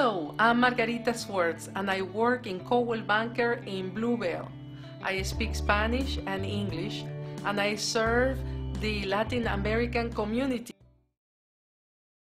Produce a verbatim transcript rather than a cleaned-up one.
Hello, I'm Margarita Swartz and I work in Coldwell Banker in Bluebell. I speak Spanish and English and I serve the Latin American community.